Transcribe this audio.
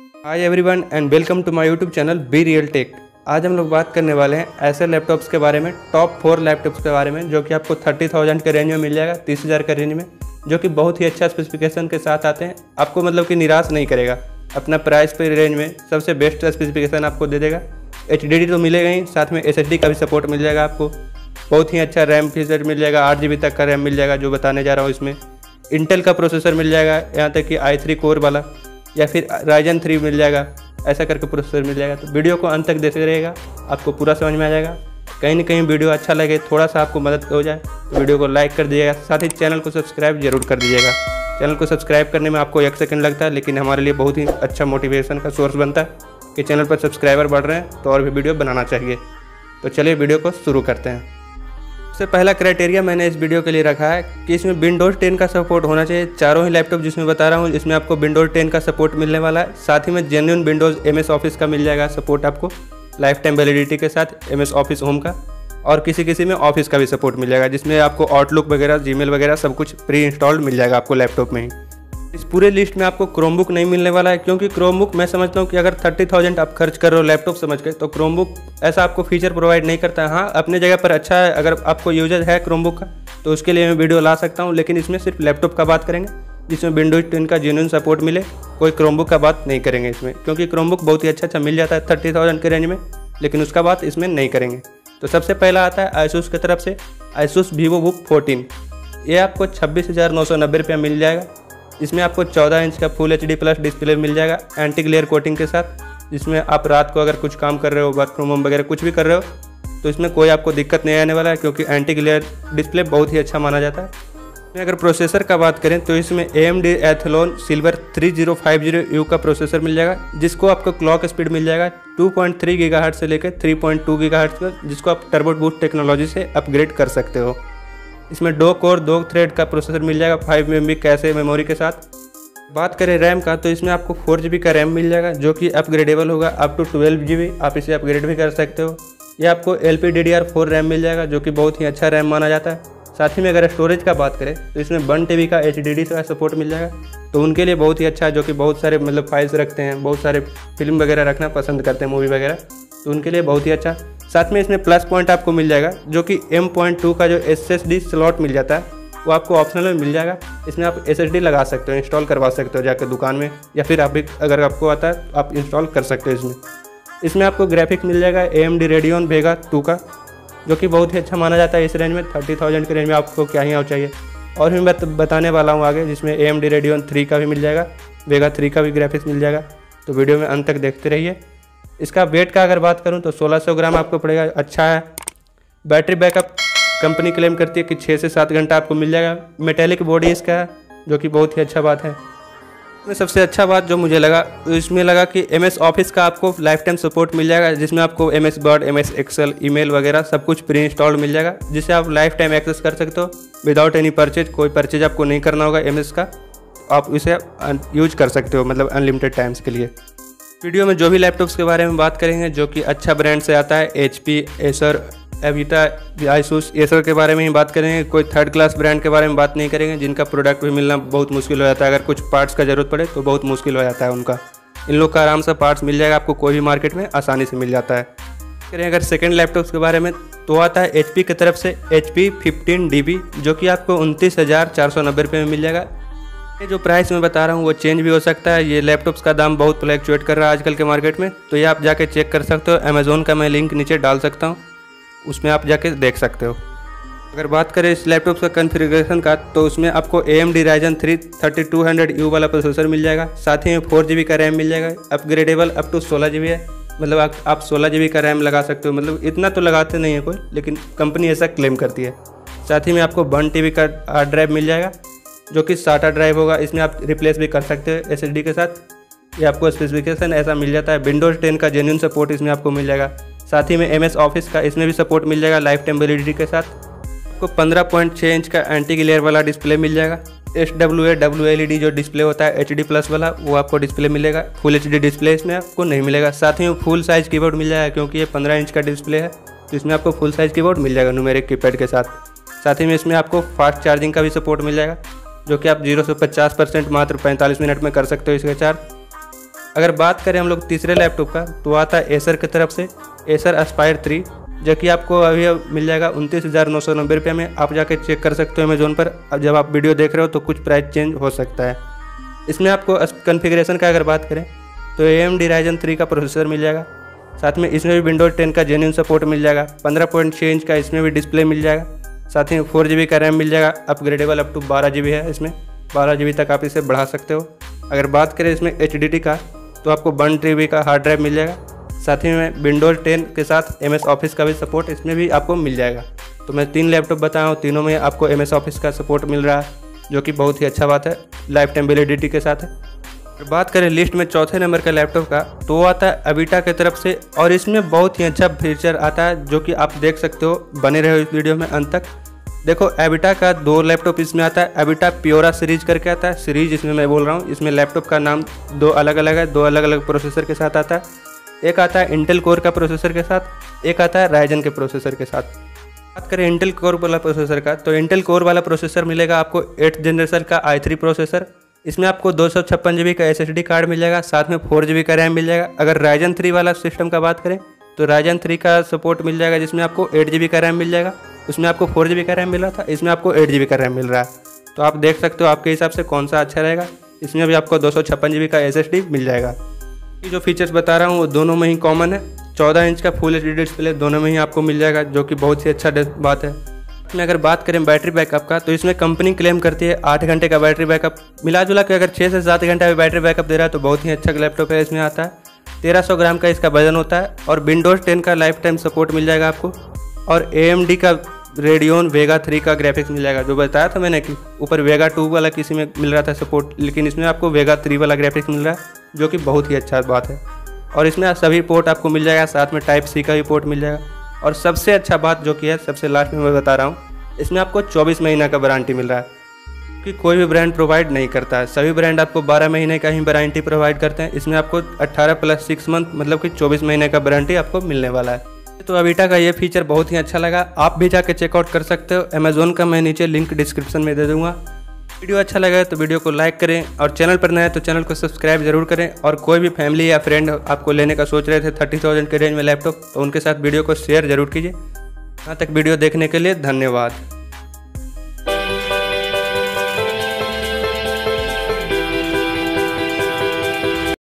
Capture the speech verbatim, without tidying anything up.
Hi everyone and welcome to my YouTube channel B real tech. आज हम लोग बात करने वाले हैं ऐसे लैपटॉप्स के बारे में, टॉप फोर लैपटॉप्स के बारे में, जो कि आपको थर्टी थाउजेंड के रेंज में मिल जाएगा, तीस हज़ार के रेंज में, जो कि बहुत ही अच्छा स्पेसिफिकेशन के साथ आते हैं। आपको मतलब कि निराश नहीं करेगा, अपना प्राइस पे रेंज में सबसे बेस्ट स्पेसिफिकेशन आपको दे देगा। एच डी डी तो मिलेगा ही, साथ में एस एस डी का भी सपोर्ट मिल जाएगा आपको। बहुत ही अच्छा रैम फीचर मिल जाएगा, आठ जी बी तक का रैम मिल जाएगा, जो बताने जा रहा हूँ। इसमें इंटेल का प्रोसेसर मिल जाएगा, यहाँ तक कि आई थ्री कोर वाला या फिर राइजन थ्री मिल जाएगा, ऐसा करके प्रोसेसर मिल जाएगा। तो वीडियो को अंत तक देखते रहिएगा, आपको पूरा समझ में आ जाएगा। कहीं ना कहीं वीडियो अच्छा लगे, थोड़ा सा आपको मदद हो जाए तो वीडियो को लाइक कर दीजिएगा, साथ ही चैनल को सब्सक्राइब जरूर कर दीजिएगा। चैनल को सब्सक्राइब करने में आपको एक सेकंड लगता है, लेकिन हमारे लिए बहुत ही अच्छा मोटिवेशन का सोर्स बनता है कि चैनल पर सब्सक्राइबर बढ़ रहे हैं तो और भी वीडियो बनाना चाहिए। तो चलिए वीडियो को शुरू करते हैं। सबसे पहला क्राइटेरिया मैंने इस वीडियो के लिए रखा है कि इसमें विंडोज़ टेन का सपोर्ट होना चाहिए। चारों ही लैपटॉप जिसमें बता रहा हूँ इसमें आपको विंडोज़ टेन का सपोर्ट मिलने वाला है। साथ ही में genuine Windows M S Office का मिल जाएगा सपोर्ट आपको, लाइफ टाइम वैलिडिटी के साथ एम एस ऑफिस होम का, और किसी किसी में ऑफिस का भी सपोर्ट मिल जाएगा, जिसमें आपको आउटलुक वगैरह, जीमेल वगैरह सब कुछ प्री इंस्टॉल्ड मिल जाएगा आपको लैपटॉप में ही। इस पूरे लिस्ट में आपको क्रोमबुक नहीं मिलने वाला है, क्योंकि क्रोमबुक मैं समझता हूँ कि अगर थर्टी थाउजेंड आप खर्च कर रहे हो लैपटॉप समझ के, तो क्रोमबुक ऐसा आपको फीचर प्रोवाइड नहीं करता है। हाँ, अपने जगह पर अच्छा है, अगर आपको यूजर है क्रोमबुक का तो उसके लिए मैं वीडियो ला सकता हूँ, लेकिन इसमें सिर्फ लैपटॉप का बात करेंगे जिसमें विंडोज टेन का जेन्युइन सपोर्ट मिले। कोई क्रोमबुक का बात नहीं करेंगे इसमें, क्योंकि क्रोमबुक बहुत ही अच्छा अच्छा मिल जाता है थर्टी थाउजेंड के रेंज में, लेकिन उसका बात इसमें नहीं करेंगे। तो सबसे पहला आता है आसूस की तरफ से आसूस वीवो बुक फोर्टीन। ये आपको छब्बीस हज़ार नौ सौ नब्बे रुपया मिल जाएगा। इसमें आपको चौदह इंच का full H D plus display मिल जाएगा एंटी ग्लेयर कोटिंग के साथ, जिसमें आप रात को अगर कुछ काम कर रहे हो, वर्क फ्रॉम होम वगैरह कुछ भी कर रहे हो, तो इसमें कोई आपको दिक्कत नहीं आने वाला है, क्योंकि एंटी ग्लेयर डिस्प्ले बहुत ही अच्छा माना जाता है। इसमें अगर प्रोसेसर का बात करें तो इसमें A M D Athlon silver three zero five zero U का प्रोसेसर मिल जाएगा, जिसको आपको क्लॉक स्पीड मिल जाएगा टू पॉइंट थ्री गीगाहर्ट्ज़ से लेकर थ्री पॉइंट टू गीगाहर्ट्ज़ का, जिसको आप टर्बो बूस्ट टेक्नोलॉजी से अपग्रेड कर सकते हो। इसमें दो कोर दो थ्रेड का प्रोसेसर मिल जाएगा five M B cache memory के साथ। बात करें रैम का तो इसमें आपको फोर जी बी का रैम मिल जाएगा, जो कि अपग्रेडेबल होगा up to twelve G B, आप इसे अपग्रेड भी कर सकते हो। ये आपको L P D D R four RAM मिल जाएगा, जो कि बहुत ही अच्छा रैम माना जाता है। साथ ही में अगर स्टोरेज का बात करें तो इसमें वन टी बी का एच डी डी का सपोर्ट मिल जाएगा, तो उनके लिए बहुत ही अच्छा है जो कि बहुत सारे मतलब फाइल्स रखते हैं, बहुत सारे फिल्म वगैरह रखना पसंद करते हैं, मूवी वगैरह, तो उनके लिए बहुत ही अच्छा। साथ में इसमें प्लस पॉइंट आपको मिल जाएगा, जो कि एम पॉइंट टू का जो एस एस डी स्लॉट मिल जाता है वो आपको ऑप्शनल में मिल जाएगा। इसमें आप एस एस डी लगा सकते हो, इंस्टॉल करवा सकते हो जाकर दुकान में, या फिर आप भी अगर आपको आता है तो आप इंस्टॉल कर सकते हो इसमें। इसमें आपको ग्राफिक्स मिल जाएगा A M D Radeon Vega two का, जो कि बहुत ही अच्छा माना जाता है इस रेंज में। थर्टी थाउजेंड के रेंज में आपको क्या ही और चाहिए। और भी मैं बताने वाला हूँ आगे, जिसमें A M D Radeon three का भी मिल जाएगा, वेगा थ्री का भी ग्राफिक्स मिल जाएगा। तो वीडियो में अंत तक देखते रहिए। इसका वेट का अगर बात करूँ तो सोलह सौ ग्राम आपको पड़ेगा, अच्छा है। बैटरी बैकअप कंपनी क्लेम करती है कि छः से सात घंटा आपको मिल जाएगा। मेटेलिक बॉडी इसका है, जो कि बहुत ही अच्छा बात है। इसमें सबसे अच्छा बात जो मुझे लगा तो इसमें लगा कि एम एस ऑफिस का आपको लाइफ टाइम सपोर्ट मिल जाएगा, जिसमें आपको M S Word, M S Excel, email वगैरह सब कुछ प्री इंस्टॉल्ड मिल जाएगा, जिसे आप लाइफ टाइम एक्सेस कर सकते हो विदाउट एनी परचेज। कोई परचेज आपको नहीं करना होगा एम एस का, आप इसे यूज कर सकते हो मतलब अनलिमिटेड टाइम्स के लिए। वीडियो में जो भी लैपटॉप्स के बारे में बात करेंगे जो कि अच्छा ब्रांड से आता है, H P, Acer, Avita, Asus, Acer के बारे में ही बात करेंगे। कोई थर्ड क्लास ब्रांड के बारे में बात नहीं करेंगे, जिनका प्रोडक्ट भी मिलना बहुत मुश्किल हो जाता है। अगर कुछ पार्ट्स का जरूरत पड़े तो बहुत मुश्किल हो जाता है उनका। इन लोग का आराम से पार्ट्स मिल जाएगा आपको, कोई भी मार्केट में आसानी से मिल जाता है। करें अगर सेकेंड लैपटॉप्स के बारे में तो आता है एच पी की तरफ से H P fifteen D B, जो कि आपको उनतीस हज़ार चार सौ नब्बे रुपये में मिल जाएगा। ये जो प्राइस मैं बता रहा हूँ वो चेंज भी हो सकता है। ये लैपटॉप्स का दाम बहुत फ्लैक्चुएट कर रहा है आजकल के मार्केट में, तो ये आप जाके चेक कर सकते हो। अमेज़ोन का मैं लिंक नीचे डाल सकता हूँ, उसमें आप जाके देख सकते हो। अगर बात करें इस लैपटॉप का कॉन्फ़िगरेशन का तो उसमें आपको A M D Ryzen three thirty two hundred U वाला प्रोसेसर मिल जाएगा। साथ ही में फोर जी बी का रैम मिल जाएगा, अपग्रेडेबल अप टू सोलह जी बी है, मतलब आप आप सोलह जी बी का रैम लगा सकते हो। मतलब इतना तो लगाते नहीं है कोई, लेकिन कंपनी ऐसा क्लेम करती है। साथ ही में आपको वन टी बी का हार्ड ड्राइव मिल जाएगा, जो कि साटा ड्राइव होगा, इसमें आप रिप्लेस भी कर सकते हो एस एस डी के साथ। ये आपको स्पेसिफिकेशन ऐसा मिल जाता है। विंडोज़ टेन का जेन्युइन सपोर्ट इसमें आपको मिल जाएगा। साथ ही में एम एस ऑफिस का इसमें भी सपोर्ट मिल जाएगा लाइफ टाइम वैलिडिटी के साथ। आपको पंद्रह पॉइंट छः इंच का एंटी ग्लेयर वाला डिस्प्ले मिल जाएगा। S W A W L E D जो डिस्प्ले होता है एच डी प्लस वाला, वो आपको डिस्प्ले मिलेगा। फुल एच डी डिस्प्ले इसमें आपको नहीं मिलेगा। साथ ही में फुल साइज़ कीबोर्ड मिल जाएगा, क्योंकि ये पंद्रह इंच का डिस्प्ले है, तो इसमें आपको फुल साइज़ कीबोर्ड मिल जाएगा न्यूमेरिक कीपैड के साथ। साथ ही में इसमें आपको फास्ट चार्जिंग का भी सपोर्ट मिल जाएगा, जो कि आप जीरो से पचास परसेंट मात्र पैंतालीस मिनट में कर सकते हो इसका चार्ज। अगर बात करें हम लोग तीसरे लैपटॉप का, तो आता है एसर की तरफ से एसर एस्पायर थ्री, जो कि आपको अभी मिल जाएगा उनतीस हज़ार नौ सौ नब्बे रुपये में। आप जाके चेक कर सकते हो अमेजोन पर। अब जब आप वीडियो देख रहे हो तो कुछ प्राइस चेंज हो सकता है। इसमें आपको कॉन्फ़िगरेशन का अगर बात करें तो A M D Ryzen three का प्रोसेसर मिल जाएगा, साथ में इसमें भी विंडोज टेन का जेन्युइन सपोर्ट मिल जाएगा। पंद्रह पॉइंट छः इंच का इसमें भी डिस्प्ले मिल जाएगा, साथ ही फोर जी बी का रैम मिल जाएगा। अपग्रेडेबल अप टू बारह जी बी है, इसमें बारह जी बी तक आप इसे बढ़ा सकते हो। अगर बात करें इसमें एच डी डी का, तो आपको वन टी बी का हार्ड ड्राइव मिल जाएगा, साथ ही में विंडोज टेन के साथ एम एस ऑफिस का भी सपोर्ट इसमें भी आपको मिल जाएगा। तो मैं तीन लैपटॉप बताया हूँ, तीनों में आपको एम एस ऑफिस का सपोर्ट मिल रहा है, जो कि बहुत ही अच्छा बात है, लाइफ टाइम वैलिडिटी के साथ है। अगर बात करें लिस्ट में चौथे नंबर का लैपटॉप का, तो वो आता है अविटा की तरफ से, और इसमें बहुत ही अच्छा फीचर आता है जो कि आप देख सकते हो। बने रहे इस वीडियो में अंत तक। देखो, अविटा का दो लैपटॉप इसमें आता है, अविटा प्योरा सीरीज करके आता है। सीरीज इसमें मैं बोल रहा हूँ, इसमें लैपटॉप का नाम दो अलग अलग है, दो अलग अलग प्रोसेसर के साथ आता है। एक आता है इंटेल कोर का प्रोसेसर के साथ, एक आता है राइजन के प्रोसेसर के साथ। बात करें इंटेल कोर वाला प्रोसेसर का, तो इंटेल कोर वाला प्रोसेसर मिलेगा आपको एट्थ जनरेशन का आई थ्री प्रोसेसर। इसमें आपको दो सौ छप्पन जी बी का एस एस डी कार्ड मिल जाएगा, साथ में फोर जी बी का रैम मिल जाएगा। अगर राइजन थ्री वाला सिस्टम का बात करें तो राइजन थ्री का सपोर्ट मिल जाएगा, जिसमें आपको एट जी बी का रैम मिल जाएगा। उसमें आपको फोर जी बी का रैम मिल रहा था, इसमें आपको एट जी बी का रैम मिल रहा है। तो आप देख सकते हो आपके हिसाब से कौन सा अच्छा रहेगा। इसमें भी आपको दो सौ छप्पन जी बी का एस एस डी मिल जाएगा। जो फीचर्स बता रहा हूँ वो दोनों में ही कॉमन है। चौदह इंच का फुल एच डी डिस्प्ले दोनों में ही आपको मिल जाएगा, जो कि बहुत ही अच्छा बात है। इसमें अगर बात करें बैटरी बैकअप का, तो इसमें कंपनी क्लेम करती है आठ घंटे का बैटरी बैकअप। मिला जुला के अगर छः से सात घंटे का बैटरी बैकअप दे रहा है तो बहुत ही अच्छा लैपटॉप है। इसमें आता है तेरह सौ ग्राम का इसका वजन होता है, और विंडोज टेन का लाइफ टाइम सपोर्ट मिल जाएगा आपको, और ए एम डी का रेडियन वेगा थ्री का ग्राफिक्स मिल जाएगा। जो बताया था मैंने कि ऊपर वेगा टू वाला किसी में मिल रहा था सपोर्ट, लेकिन इसमें आपको वेगा थ्री वाला ग्राफिक्स मिल रहा है, जो कि बहुत ही अच्छा बात है। और इसमें सभी पोर्ट आपको मिल जाएगा, साथ में टाइप सी का भी पोर्ट मिल जाएगा। और सबसे अच्छा बात जो कि है, सबसे लास्ट में मैं बता रहा हूँ, इसमें आपको चौबीस महीना का वारंटी मिल रहा है, कि कोई भी ब्रांड प्रोवाइड नहीं करता है। सभी ब्रांड आपको बारह महीने का ही वारंटी प्रोवाइड करते हैं। इसमें आपको अट्ठारह प्लस सिक्स मंथ मतलब कि चौबीस महीने का वारंटी आपको मिलने वाला है। तो अविटा का ये फीचर बहुत ही अच्छा लगा, आप भी जाके चेकआउट कर सकते हो। अमेजोन का मैं नीचे लिंक डिस्क्रिप्शन में दे दूँगा। वीडियो अच्छा लगा तो वीडियो को लाइक करें, और चैनल पर नए हैं तो चैनल को सब्सक्राइब जरूर करें। और कोई भी फैमिली या फ्रेंड आपको लेने का सोच रहे थे थर्टी थाउजेंड के रेंज में लैपटॉप, तो उनके साथ वीडियो को शेयर जरूर कीजिए। यहाँ तक वीडियो देखने के लिए धन्यवाद।